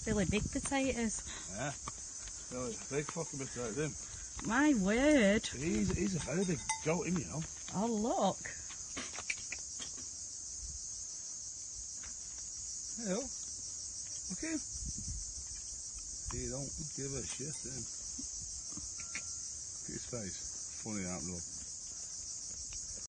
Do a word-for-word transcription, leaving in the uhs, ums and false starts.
Really big potatoes. Yeah. Really big fucking potatoes, him. My word. He's, he's a very big goat, him, you know. Oh, look. Hey, look. Look at him. He don't give a shit, him. Look at his face. Funny that, look.